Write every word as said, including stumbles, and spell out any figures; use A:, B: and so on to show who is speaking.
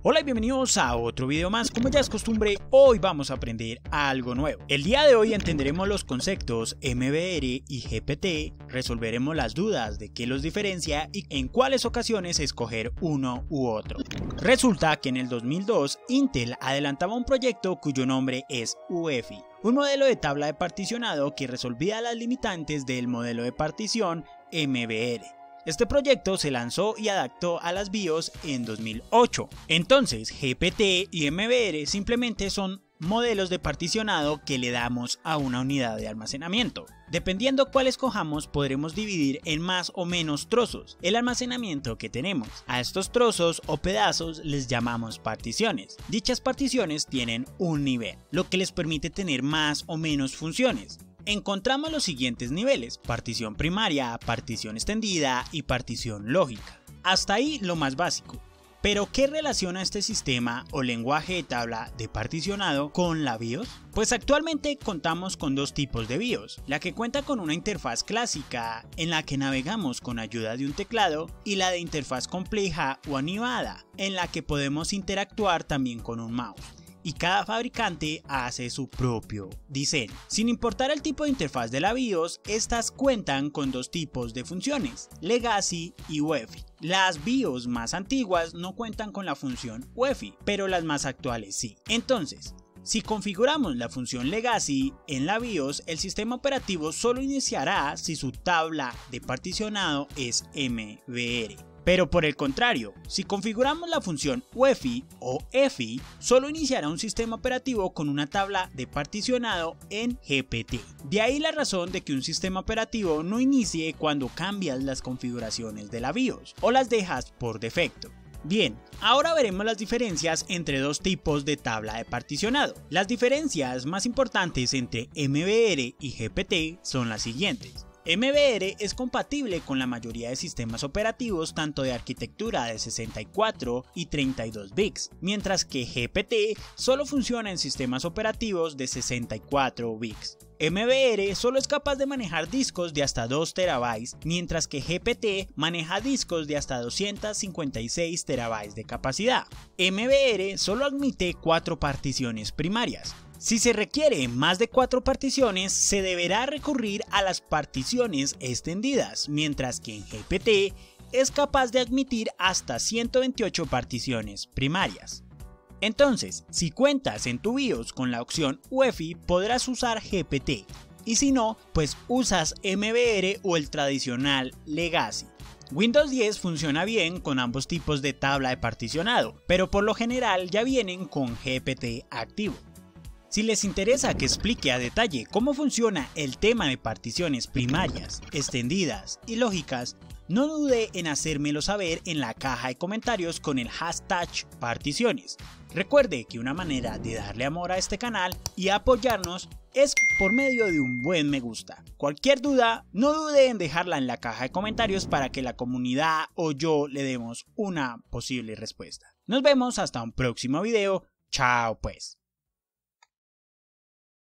A: Hola y bienvenidos a otro video más. Como ya es costumbre, hoy vamos a aprender algo nuevo. El día de hoy entenderemos los conceptos M B R y G P T, resolveremos las dudas de qué los diferencia y en cuáles ocasiones escoger uno u otro. Resulta que en el dos mil dos Intel adelantaba un proyecto cuyo nombre es U E F I, un modelo de tabla de particionado que resolvía las limitantes del modelo de partición M B R. Este proyecto se lanzó y adaptó a las BIOS en dos mil ocho. Entonces, G P T y M B R simplemente son modelos de particionado que le damos a una unidad de almacenamiento. Dependiendo cuál escojamos, podremos dividir en más o menos trozos el almacenamiento que tenemos. A estos trozos o pedazos les llamamos particiones. Dichas particiones tienen un nivel, lo que les permite tener más o menos funciones. Encontramos los siguientes niveles: partición primaria, partición extendida y partición lógica. Hasta ahí lo más básico. ¿Pero qué relaciona este sistema o lenguaje de tabla de particionado con la BIOS? Pues actualmente contamos con dos tipos de BIOS, la que cuenta con una interfaz clásica en la que navegamos con ayuda de un teclado y la de interfaz compleja o animada en la que podemos interactuar también con un mouse. Y cada fabricante hace su propio diseño. Sin importar el tipo de interfaz de la BIOS, estas cuentan con dos tipos de funciones, Legacy y U E F I. Las BIOS más antiguas no cuentan con la función U E F I, pero las más actuales sí. Entonces, si configuramos la función Legacy en la BIOS, el sistema operativo solo iniciará si su tabla de particionado es M B R. Pero por el contrario, si configuramos la función U E F I o E F I, solo iniciará un sistema operativo con una tabla de particionado en G P T. De ahí la razón de que un sistema operativo no inicie cuando cambias las configuraciones de la BIOS o las dejas por defecto. Bien, ahora veremos las diferencias entre dos tipos de tabla de particionado. Las diferencias más importantes entre M B R y G P T son las siguientes. M B R es compatible con la mayoría de sistemas operativos tanto de arquitectura de sesenta y cuatro y treinta y dos bits, mientras que G P T solo funciona en sistemas operativos de sesenta y cuatro bits. M B R solo es capaz de manejar discos de hasta dos terabytes, mientras que G P T maneja discos de hasta doscientos cincuenta y seis terabytes de capacidad. M B R solo admite cuatro particiones primarias. Si se requiere más de cuatro particiones, se deberá recurrir a las particiones extendidas, mientras que en G P T es capaz de admitir hasta ciento veintiocho particiones primarias. Entonces, si cuentas en tu BIOS con la opción U E F I, podrás usar G P T, y si no, pues usas M B R o el tradicional Legacy. Windows diez funciona bien con ambos tipos de tabla de particionado, pero por lo general ya vienen con G P T activo. Si les interesa que explique a detalle cómo funciona el tema de particiones primarias, extendidas y lógicas, no dude en hacérmelo saber en la caja de comentarios con el hashtag particiones. Recuerde que una manera de darle amor a este canal y apoyarnos es por medio de un buen me gusta. Cualquier duda, no dude en dejarla en la caja de comentarios para que la comunidad o yo le demos una posible respuesta. Nos vemos hasta un próximo video. Chao pues.